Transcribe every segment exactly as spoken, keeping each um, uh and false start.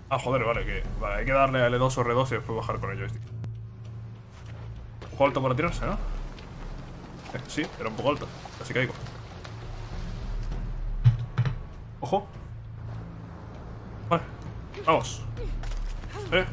Ah, joder, vale, que vale, hay que darle a L dos o R dos y después bajar con el joystick. Un poco alto para tirarse, ¿no? Eh, sí, era un poco alto. Casi caigo. Ojo. Vale, vamos. Eh.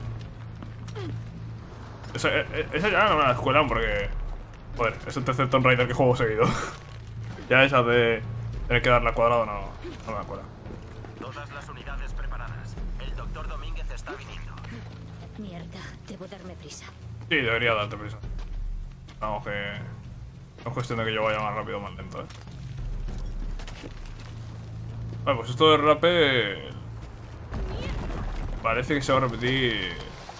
Esa, eh, esa ya no me la escuelan porque... Joder, es el tercer Tomb Raider que juego seguido. Ya esa de tener que darle al cuadrado no, no me acuerdo. Todas las unidades preparadas. El doctor Domínguez está viniendo. Mierda, debo darme prisa. Sí, debería darte prisa. Vamos, que... No es cuestión de que yo vaya más rápido o más lento, eh. Vale, pues esto de rappel... Parece que se va a repetir...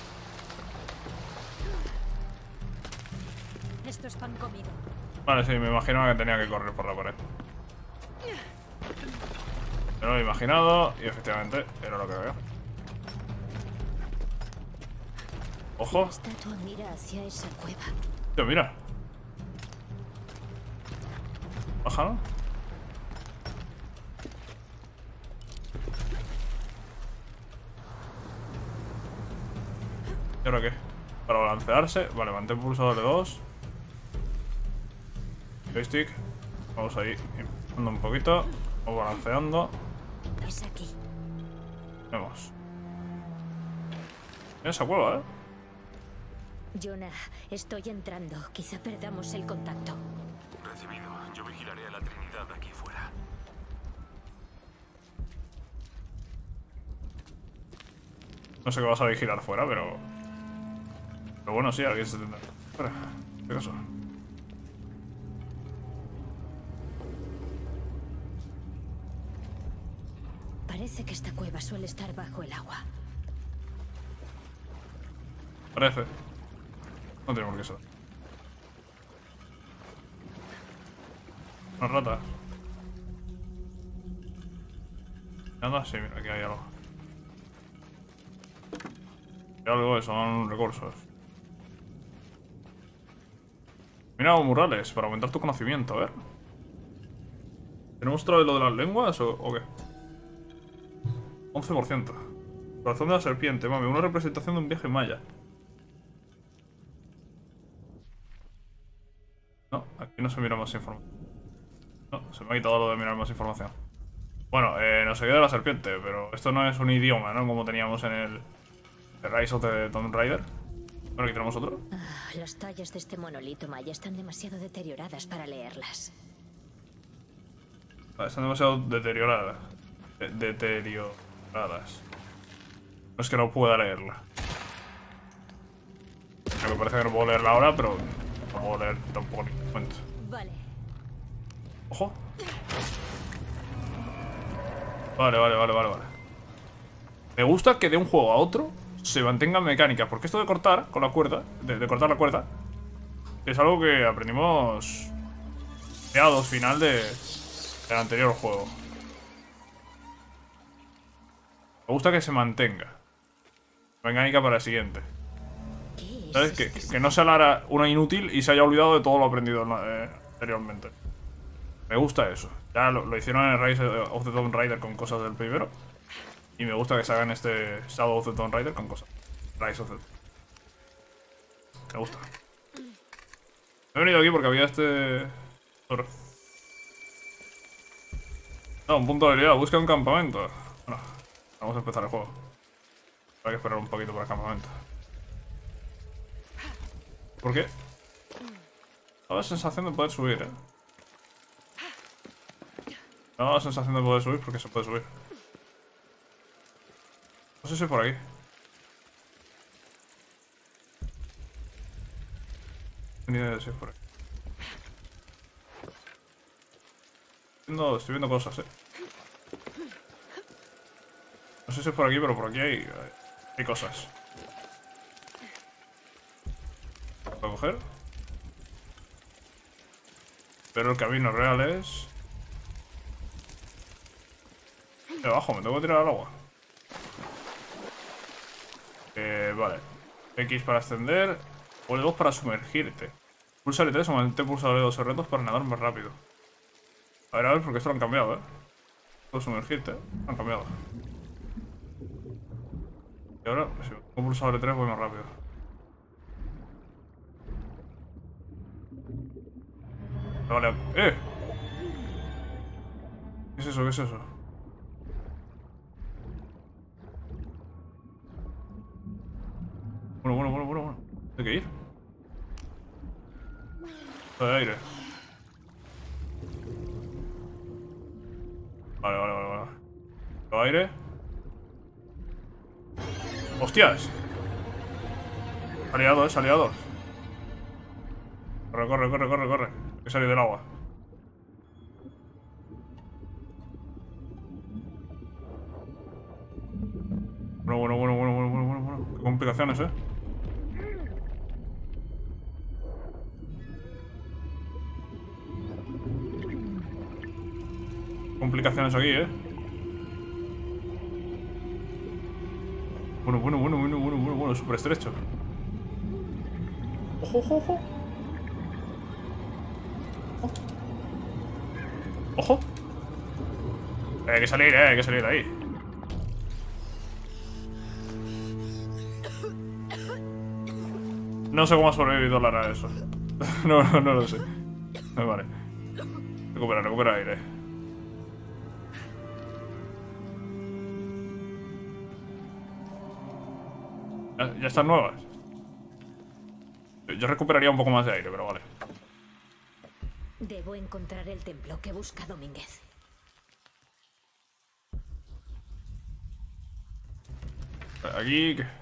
Esto es pan comido. Vale, sí, me imaginaba que tenía que correr por la pared. Me lo he imaginado y efectivamente era lo que veo. Ojo. La estatua mira hacia esa cueva. Tío, mira. Baja, ¿no? ¿Y ahora qué? Para balancearse. Vale, mantén pulsado L dos. Joystick. Vamos ahí. Ando un poquito. Vamos balanceando. Es aquí. Vemos. Mira esa cueva, ¿eh? Jonah, estoy entrando. Quizá perdamos el contacto. Recibido. Yo vigilaré a la Trinidad de aquí fuera. No sé qué vas a vigilar fuera, pero... Pero bueno, sí, alguien se tendrá. Espera, ¿qué caso? Parece que esta cueva suele estar bajo el agua. Parece. No tiene por qué ser. Una rata. Nada, sí, mira, aquí hay algo. Hay algo que son recursos. Mira, murales, para aumentar tu conocimiento, a ver. ¿Tenemos otra vez lo de las lenguas o, o qué? once por ciento. Corazón de la serpiente, mami, una representación de un viaje maya. No, aquí no se mira más información. No, se me ha quitado lo de mirar más información. Bueno, eh, nos queda la serpiente, pero esto no es un idioma, ¿no? Como teníamos en el The Rise of the Tomb Raider. Bueno, aquí tenemos otro. Ah, las tallas de este monolito maya están demasiado deterioradas para leerlas. Vale, están demasiado deterioradas. De deterioradas. No es que no pueda leerla. Me parece que no puedo leerla ahora, pero no puedo leer tampoco en ningún momento. Vale. Ojo. Vale, vale, vale, vale, vale. Me gusta que de un juego a otro se mantengan mecánicas, porque esto de cortar con la cuerda, de, de cortar la cuerda, es algo que aprendimos mediados, final de, del anterior juego. Me gusta que se mantenga mecánica para el siguiente. ¿Qué ¿Sabes? es Que, este que, que no se haga una inútil y se haya olvidado de todo lo aprendido eh, anteriormente. Me gusta eso. Ya lo, lo hicieron en el Rise of the Tomb Raider con cosas del primero. Y me gusta que se hagan este Shadow of the Tomb Raider con cosas. Rise of the... Me gusta. He venido aquí porque había este... No, un punto de habilidad. Busca un campamento. Bueno, vamos a empezar el juego. Hay que esperar un poquito para el campamento. ¿Por qué? Tengo la sensación de poder subir, eh. Tengo la sensación de poder subir porque se puede subir. No sé si es por aquí. Ni idea de si es por aquí. Estoy viendo, estoy viendo cosas, eh. No sé si es por aquí, pero por aquí hay, hay, hay cosas. ¿Puedo coger? Pero el camino real es... De abajo, me tengo que tirar al agua. Eh, vale. X para ascender. O L dos para sumergirte. Pulsa L tres o mantén pulsado L dos o R dos para nadar más rápido. A ver, a ver, porque esto lo han cambiado, eh. Puedo sumergirte, lo han cambiado. Y ahora, si pongo pulsado L tres voy más rápido. Vale, ¡eh! ¿Qué es eso? ¿Qué es eso? Bueno, bueno, bueno, bueno, bueno. Hay que ir. De aire. Vale, vale, vale, vale. De aire. ¡Hostias! Aliados, aliados. Corre, corre, corre, corre, corre. Hay que salir del agua. Bueno, bueno, bueno, bueno, bueno, bueno, bueno, bueno. Qué complicaciones, eh. Complicaciones aquí, eh. Bueno, bueno, bueno, bueno, bueno, bueno, bueno, súper estrecho. Ojo, ojo, ojo. Ojo. Eh, hay que salir, eh, hay que salir de ahí. No sé cómo ha sobrevivido Lara a eso. no, no, no lo sé. Vale. Recupera, recupera aire. Ya, ya están nuevas. Yo recuperaría un poco más de aire, pero vale. Debo encontrar el templo que busca Domínguez. Aquí... Este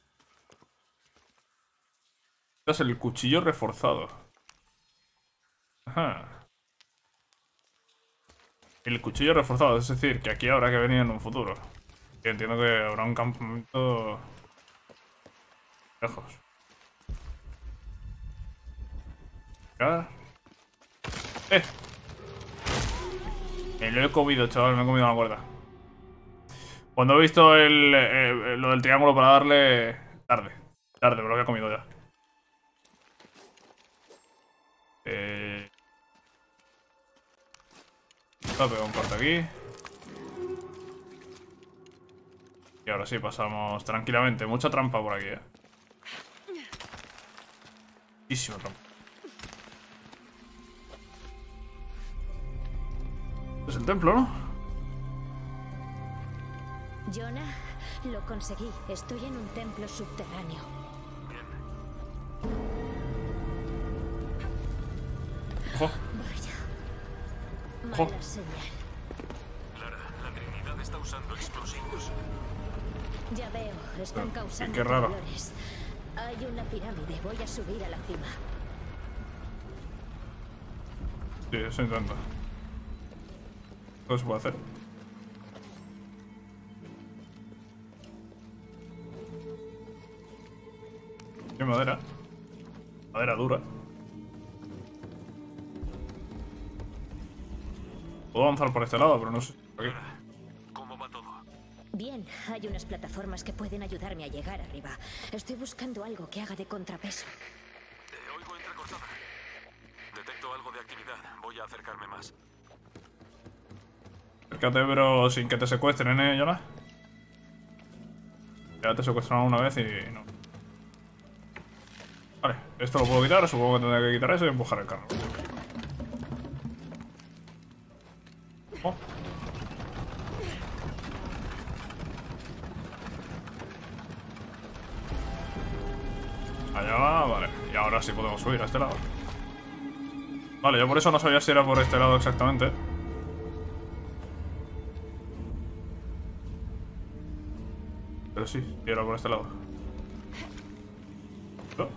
es el cuchillo reforzado. Ajá. El cuchillo reforzado, es decir, que aquí habrá que venir en un futuro. Y entiendo que habrá un campamento... lejos. ¿Ya? ¡Eh! Me lo he comido, chaval, me he comido la cuerda. Cuando he visto el, eh, lo del triángulo para darle... Tarde, tarde, me lo había comido ya. Eh... Voy a pegar un corte aquí. Y ahora sí, pasamos tranquilamente. Mucha trampa por aquí, eh. Muchísima trampa. Es el templo, ¿no? Jonah, lo conseguí. Estoy en un templo subterráneo. Ojo. Vaya. Ojo. Mala señal. Lara, la Trinidad está usando explosivos. Ya veo, están Qué- causando qué raro. temblores. Hay una pirámide, voy a subir a la cima. Sí, eso intento. Todo se puede hacer. ¿Qué madera? Madera dura. Puedo avanzar por este lado, pero no sé por qué. Lara, ¿cómo va todo? Bien, hay unas plataformas que pueden ayudarme a llegar arriba. Estoy buscando algo que haga de contrapeso. Te oigo entrecortada. Detecto algo de actividad. Voy a acercarme más. Acércate, pero sin que te secuestren, ¿eh, Jonah? Ya te secuestraron una vez y no. Vale, esto lo puedo quitar. Supongo que tendré que quitar eso y empujar el carro. Oh. Allá va, vale. Y ahora sí podemos subir a este lado. Vale, yo por eso no sabía si era por este lado exactamente. Pero sí, sí era por este lado. ¿No?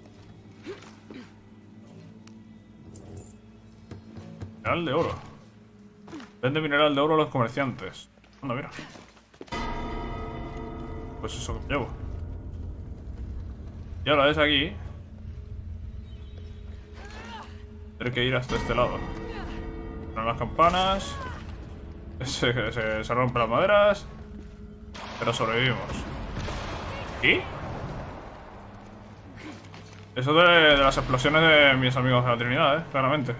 Mineral de oro. Vende mineral de oro a los comerciantes. Anda, mira. Pues eso que me llevo. Y ahora es aquí. Tendré que ir hasta este lado. Poner las campanas. Se, se, se rompen las maderas. Pero sobrevivimos. ¿Y? Eso de, de las explosiones de mis amigos de la Trinidad, eh, claramente.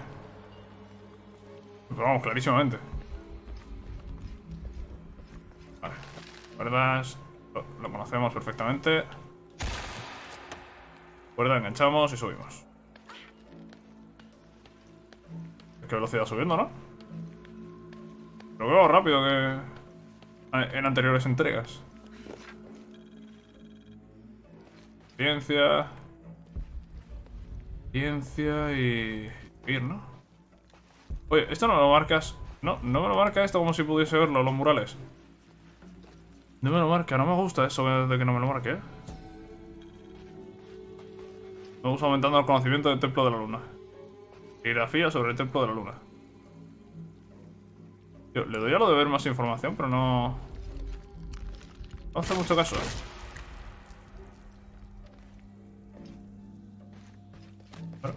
Pero vamos, clarísimamente. Vale. Cuerdas. Lo, lo conocemos perfectamente. Cuerda, enganchamos y subimos. ¿Qué velocidad subiendo, no? Lo veo más rápido que en anteriores entregas. Ciencia. Ciencia y... ir, ¿no? Oye, esto no me lo marcas. No, no me lo marca esto como si pudiese verlo, los murales. No me lo marca, no me gusta eso de que no me lo marque, ¿eh? Me gusta aumentando el conocimiento del Templo de la Luna. Grafía sobre el Templo de la Luna. Yo le doy a lo de ver más información, pero no... No hace mucho caso. Bueno.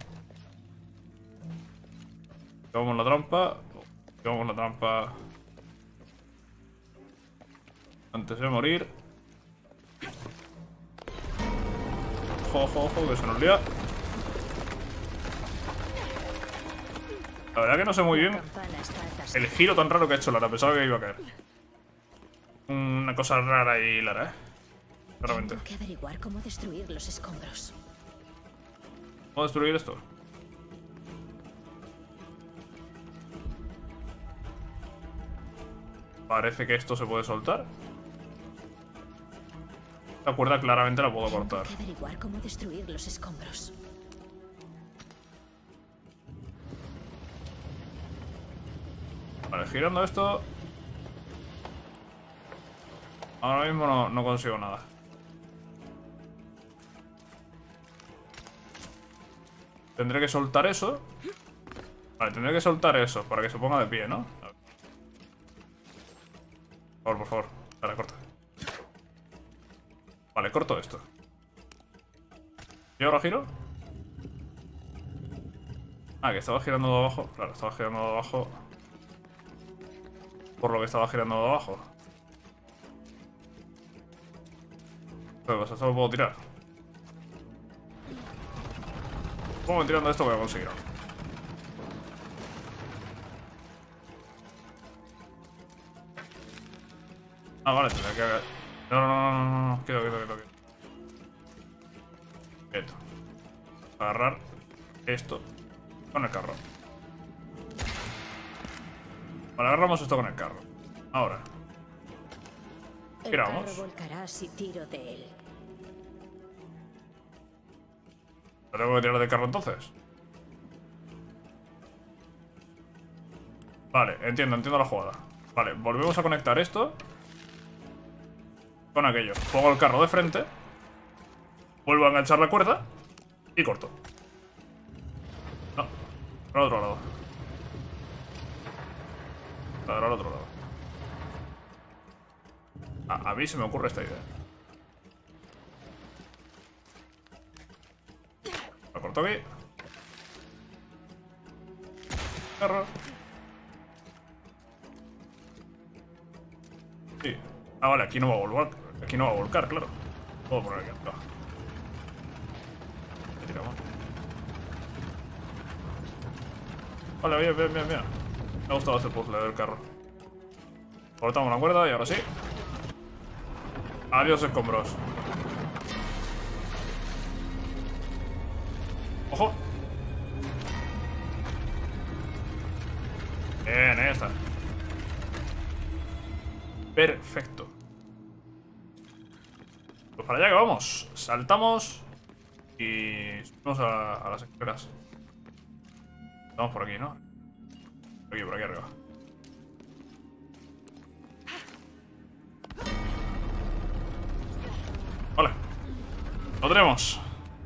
Llevamos la trampa. Llevamos la trampa. Antes de morir. Ojo, ojo, ojo, que se nos lía. La verdad que no sé muy bien el giro tan raro que ha hecho Lara. Pensaba que iba a caer. Una cosa rara y Lara, ¿eh? Claramente. Tengo que averiguar cómo destruir los escombros. ¿Cómo destruir esto? Parece que esto se puede soltar. La cuerda claramente la puedo cortar. Tengo que averiguar cómo destruir los escombros. Vale, girando esto. Ahora mismo no, no consigo nada. Tendré que soltar eso. Vale, tendré que soltar eso para que se ponga de pie, ¿no? Por favor, por favor. Vale, corta. Vale, corto esto. ¿Y ahora giro? Ah, que estaba girando de abajo. Claro, estaba girando de abajo. Por lo que estaba girando de abajo. Pero pues esto lo puedo tirar. Como tirando esto voy a conseguir algo. Ah, vale, tendré que... No, no, no, no, no, no, quedo, quedo, quedo, quedo. Quieto. Agarrar esto con el carro. Vale, agarramos esto con el carro. Ahora. Giramos. El carro volcará si tiro de él. ¿Lo tengo que tirar del carro entonces? Vale, entiendo, entiendo la jugada. Vale, volvemos a conectar esto con aquello. Pongo el carro de frente. Vuelvo a enganchar la cuerda y corto. No, por el otro lado. Para al otro lado. A, a mí se me ocurre esta idea. Lo corto aquí. Carro. Sí. Ah, vale, aquí no va a volcar. Aquí no va a volcar, claro. Puedo poner aquí atrás. ¿Qué tiramos? Vale, bien, bien, bien, bien. Me ha gustado este puzzle del carro. Cortamos la cuerda y ahora sí. Adiós, escombros. ¡Ojo! Bien, ahí está. Perfecto. Pues para allá que vamos. Saltamos y subimos a, a las escaleras. Vamos por aquí, ¿no? Por aquí, por aquí arriba. Vale. Lo tenemos.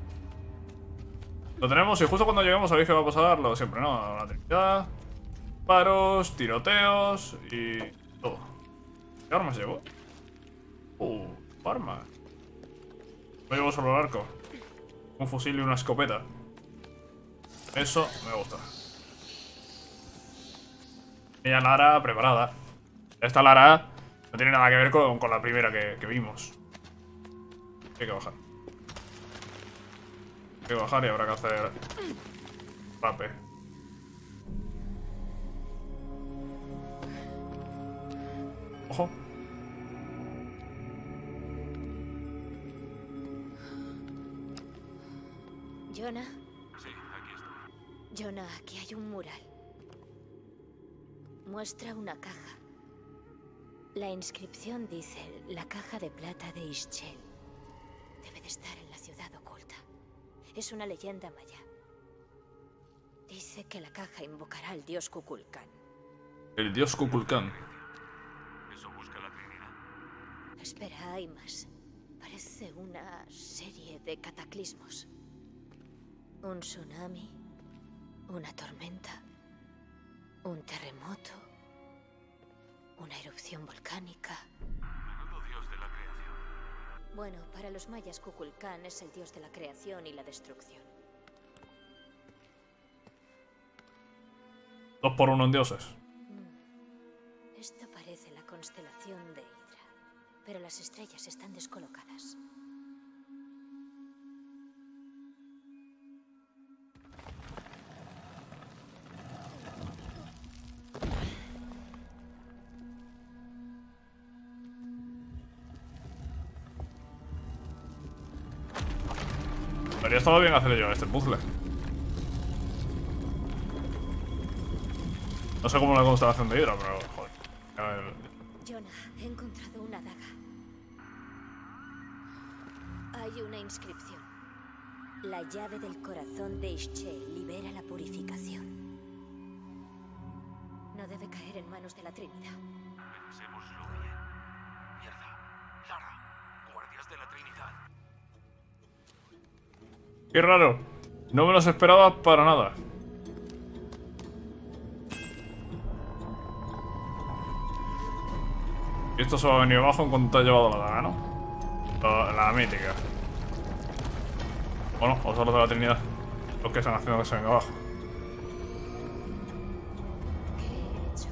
Lo tenemos y justo cuando lleguemos sabéis que va a pasar lo de siempre, ¿no? La trinidad, paros, tiroteos y todo. ¿Qué armas llevo? Uh, armas. No llevo solo el arco. Un fusil y una escopeta. Eso me gusta. Y ya Lara preparada. Esta Lara no tiene nada que ver con, con la primera que, que vimos. Hay que bajar. Hay que bajar y habrá que hacer rape. Ojo. Jonah. Sí, aquí estoy. Jonah, aquí hay un mural. Muestra una caja. La inscripción dice la caja de plata de Ixchel. Debe de estar en la ciudad oculta. Es una leyenda maya. Dice que la caja invocará al dios Kukulkan. El dios Kukulkan. Eso busca la Trinidad. Espera, hay más. Parece una serie de cataclismos. Un tsunami, una tormenta, un terremoto, una erupción volcánica. Menudo dios de la creación. Bueno, para los mayas Kukulkan es el dios de la creación y la destrucción. Dos por uno en dioses. Esto parece la constelación de Hydra, pero las estrellas están descolocadas. Habría estado bien hacer yo este puzzle. No sé cómo la constelación de Hydra, pero joder. A ver. Jonah, he encontrado una daga. Hay una inscripción. La llave del corazón de Ixchel libera la purificación. No debe caer en manos de la Trinidad. Pensémoslo bien. Mierda. Lara. Guardias de la Trinidad. Qué raro. No me los esperaba para nada. Y esto se va a venir abajo en cuanto te ha llevado la daga, ¿no? La, la mítica. Bueno, o solo de la Trinidad. Los que están haciendo que se venga abajo. ¿Qué he hecho?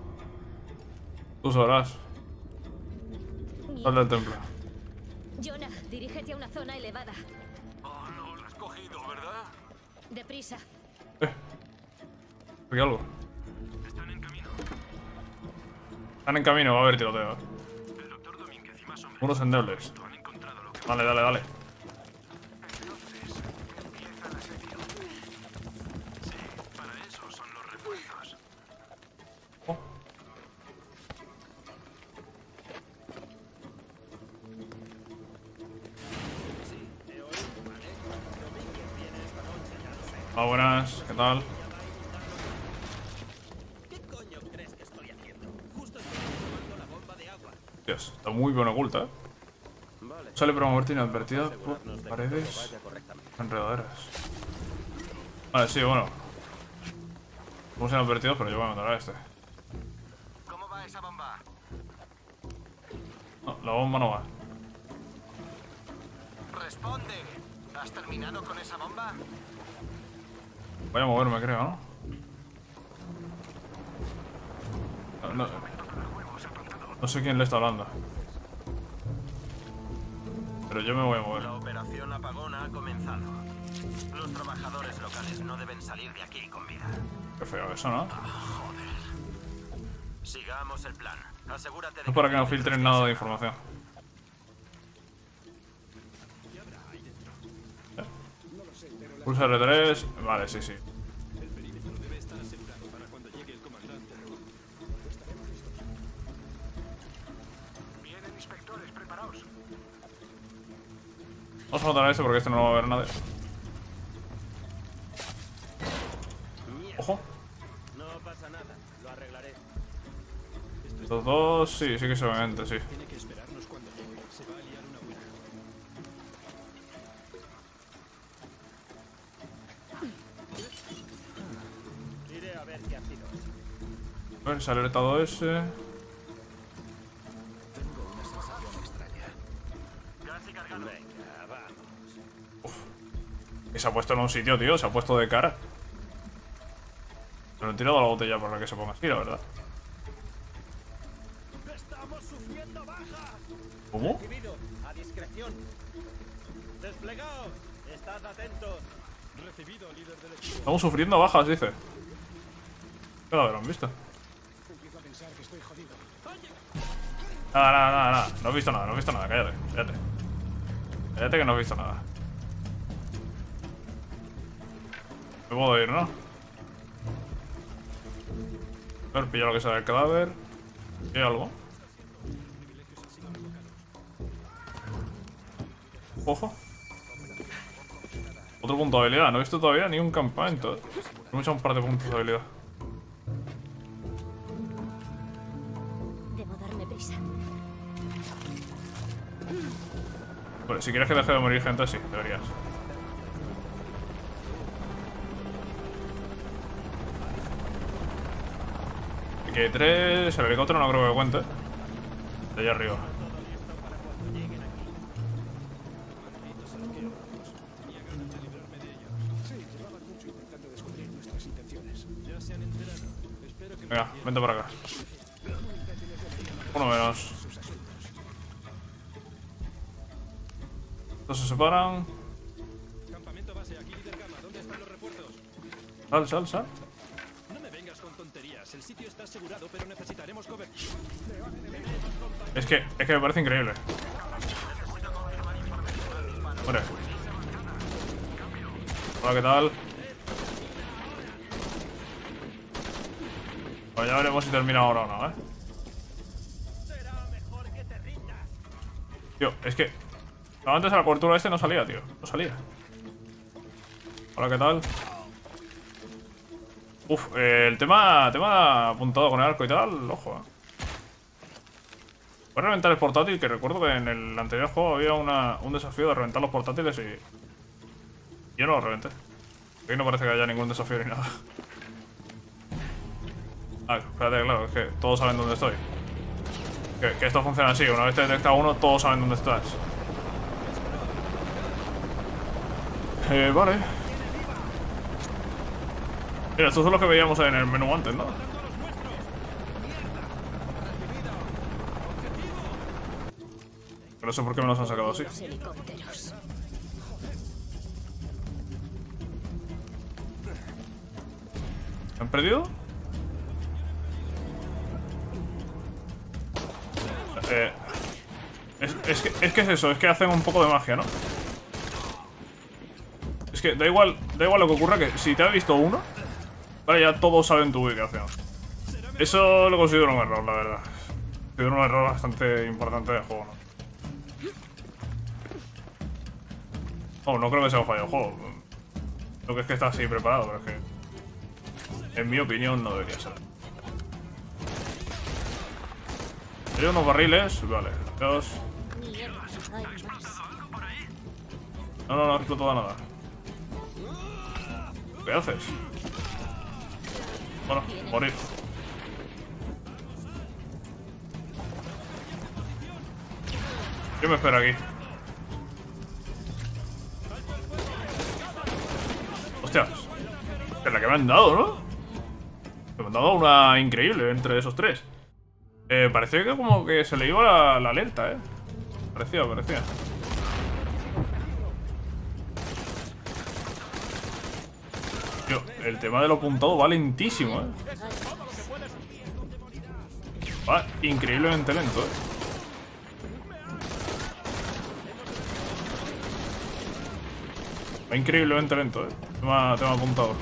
Tú sabrás. Sal del templo. Jonah, dirígete a una zona elevada. Oh, no, lo has cogido, ¿verdad? Deprisa. Eh. Aquí hay algo. Están en camino. Están en camino, va a haber tiroteo. El doctor Domínguez y más hombres. Unos endebles. Han encontrado lo que... Dale, dale, dale. Entonces, empieza el asedio. Sí, para eso son los refuerzos. Oh. Ah, buenas, ¿qué tal? ¿Qué coño crees que estoy haciendo? Justo estoy tomando la bomba de agua. Dios, está muy bien oculta, ¿eh? Vale. Sale por muerte inadvertida por paredes enredaderas. Vale, sí, bueno. Somos inadvertidos, pero yo voy a matar a este. ¿Cómo va esa bomba? No, la bomba no va. Responde. ¿Has terminado con esa bomba? Voy a moverme, creo, ¿no? No, no, no sé quién le está hablando. Pero yo me voy a mover. La operación apagón ha comenzado. Los trabajadores locales no deben salir de aquí con vida. Qué feo eso, ¿no? Sigamos el plan. Asegúrate de No es para que no filtren nada de información. Pulsa R tres. Vale, sí, sí. Vienen inspectores, preparaos. Vamos a matar a este porque este no lo va a ver nadie. Ojo. No pasa nada. Lo arreglaré. Estos dos, sí, sí que se ven entre sí. Tiene que esperarnos cuando llegue. Se va a liar una buena. Iré a ver qué ha sido. A ver, se ha alertado ese. Tengo una sensación extraña. Casi cargado. Venga, vamos. Que se ha puesto en un sitio, tío. Se ha puesto de cara. Se lo he tirado a la botella por la que se ponga así, la verdad. ¡Estamos sufriendo bajas! ¿Cómo? Recibido. A discreción. Desplegaos. Estad atentos. Recibido, líder del equipo. Estamos sufriendo bajas, dice. ¿Qué lo habrán visto? Empiezo a pensar que estoy jodido. Nada, nada, nada, nada. No he visto nada, no he visto nada. Cállate, cállate. Cállate que no he visto nada. Me puedo ir, ¿no? A ver, pilla lo que sea del cadáver. ¿Hay algo? Ojo. Otro punto de habilidad. No he visto todavía ni un campamento. Hemos echado un par de puntos de habilidad. Debo darme prisa. Bueno, si quieres que deje de morir gente, sí, deberías. Aquí hay tres. El helicóptero no creo que cuente. De allá arriba. Venga, vente para acá. Uno menos. Estos se separan. Campamento base, aquí líder Gamma. ¿Dónde están los refuerzos? Sal, sal, sal. No me vengas con tonterías. El sitio está asegurado, pero necesitaremos cobertura. Es que, es que me parece increíble. Muere. Hola, ¿qué tal? Pues ya veremos si termina ahora o no, ¿eh? Tío, es que antes a la cobertura este no salía, tío. No salía. Hola, ¿qué tal? Uf, eh, el tema, tema apuntado con el arco y tal, ojo, eh. Voy a reventar el portátil, que recuerdo que en el anterior juego había una, un desafío de reventar los portátiles y... yo no lo reventé. Aquí no parece que haya ningún desafío ni nada. Ah, espérate, claro, es que todos saben dónde estoy. Que, que esto funciona así, una vez te detecta uno, todos saben dónde estás. Eh, vale. Mira, estos son los que veíamos en el menú antes, ¿no? Pero no sé por qué me los han sacado así. Los helicópteros. ¿Han perdido? Eh, es, es, que, es que es eso, es que hacen un poco de magia, ¿no? Es que da igual, da igual lo que ocurra, que si te ha visto uno, vale, ya todos saben tu ubicación. Eso lo considero un error, la verdad. Considero un error bastante importante del juego, ¿no? Oh, no creo que sea un fallo del juego. Lo que es que está así preparado, pero es que... en mi opinión no debería ser. Hay unos barriles, vale, dos. No, no, no ha explotado nada. ¿Qué haces? Bueno, morir. ¿Qué me espera aquí? Hostias. Es la que me han dado, ¿no? Me han dado una increíble entre esos tres. Eh, parecía que como que se le iba la, la alerta, eh. Parecía, parecía. Tío, el tema de lo apuntado va lentísimo, eh. Va increíblemente lento, eh. Va increíblemente lento, eh. Tema, tema apuntado.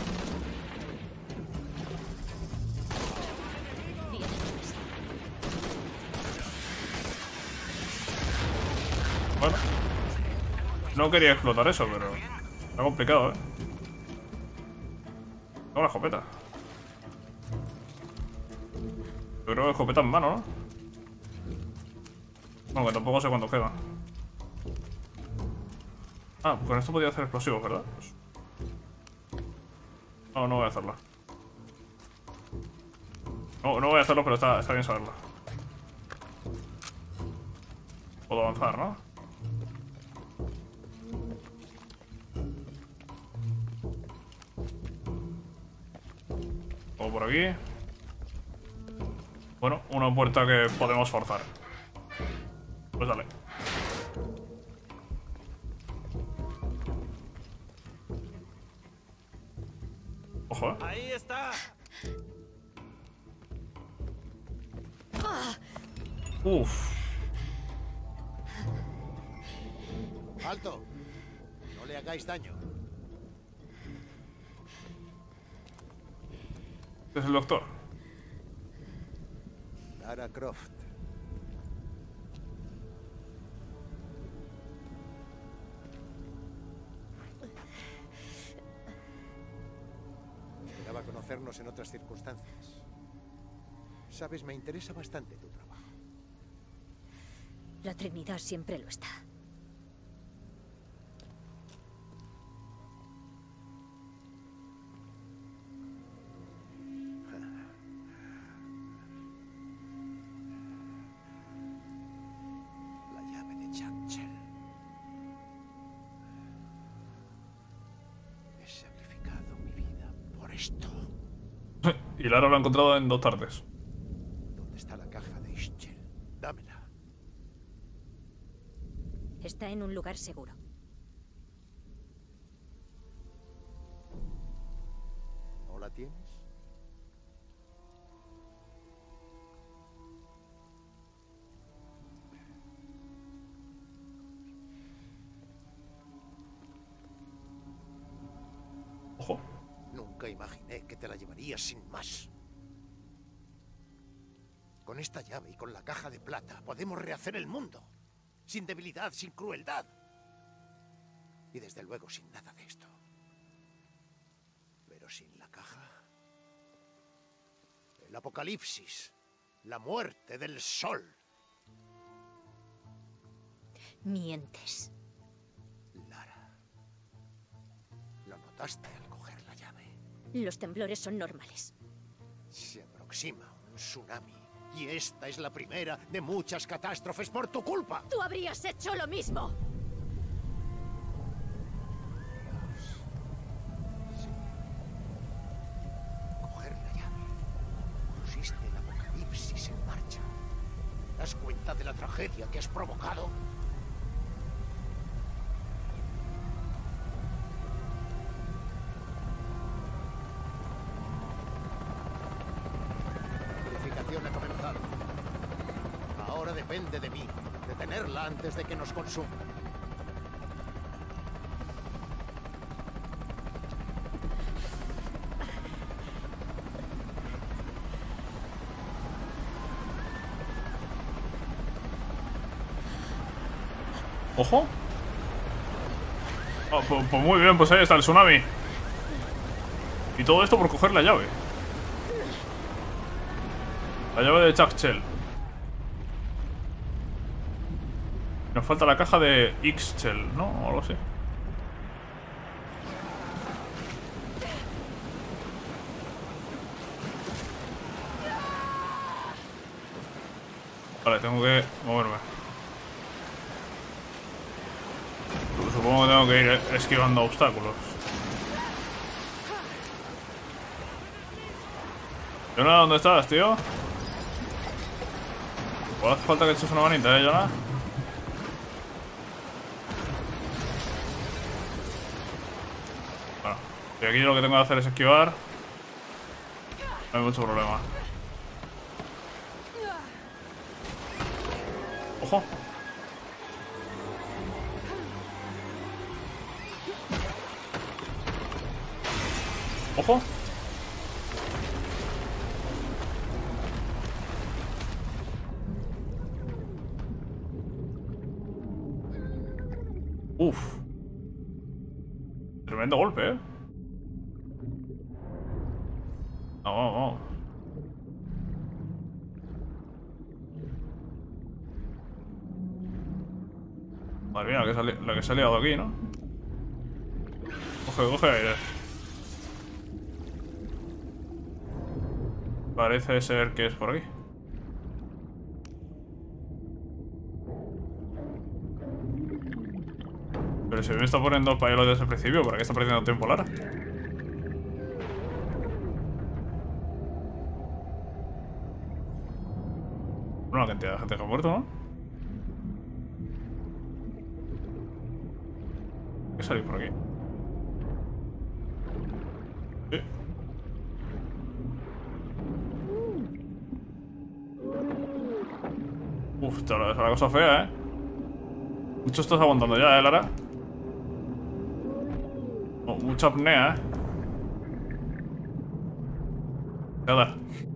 Bueno, no quería explotar eso, pero está complicado, ¿eh? Tengo la escopeta. Yo creo que escopeta en mano, ¿no? Bueno, que tampoco sé cuánto queda. Ah, pues con esto podía hacer explosivos, ¿verdad? Pues... no, no voy a hacerla. No, no voy a hacerlo, pero está, está bien saberlo. Puedo avanzar, ¿no? O por aquí. Bueno, una puerta que podemos forzar. Pues dale. Ojo, eh. Ahí está. Uf. ¡Alto! No le hagáis daño. Es el doctor. Lara Croft. Esperaba conocernos en otras circunstancias. Sabes, me interesa bastante tu trabajo. La Trinidad siempre lo está. La llave de Churchill. He sacrificado mi vida por esto. Y Lara lo ha encontrado en dos tardes. ¿Dónde está la caja de Ischel? Dámela. Está en un lugar seguro. ¿No la tienes? Ojo. Nunca imaginé que te la llevarías sin más. Con esta llave y con la caja de plata podemos rehacer el mundo. Sin debilidad, sin crueldad. Y desde luego sin nada de esto. Pero sin la caja... El apocalipsis. La muerte del sol. Mientes. Lara. Lo notaste al coger la llave. Los temblores son normales. Se aproxima un tsunami. Y esta es la primera de muchas catástrofes por tu culpa. ¡Tú habrías hecho lo mismo! Sí. Coger la llave. Pusiste el apocalipsis en marcha. ¿Te das cuenta de la tragedia que has provocado? La purificación ha comenzado. Ahora depende de mí, detenerla antes de que nos consuma. Ojo. Oh, pues, pues muy bien, pues ahí está el tsunami. Y todo esto por coger la llave. La llave de Churchill. Nos falta la caja de Ixchel, ¿no? O algo así. Vale, tengo que moverme. Supongo que tengo que ir esquivando obstáculos. Jonah, ¿dónde estás, tío? Pues hace falta que eches una manita, ¿eh, Jonah? Bueno, y aquí lo que tengo que hacer es esquivar. No hay mucho problema. ¡Ojo! ¡Ojo! Uf. Tremendo golpe, ¿eh? Vamos, vamos. Madre mía, la que, sali la que se ha liado aquí, ¿no? Coge, coge aire. Parece ser que es por aquí. Pero si me está poniendo el pañuelo desde el principio, ¿para qué está perdiendo tiempo Lara? Una cantidad de gente que ha muerto, ¿no? ¿Qué salir por aquí? Sí. Uf, es una cosa fea, ¿eh? Mucho estás aguantando ya, ¿eh, Lara? Oh, mucha apnea, ¿eh? Nada.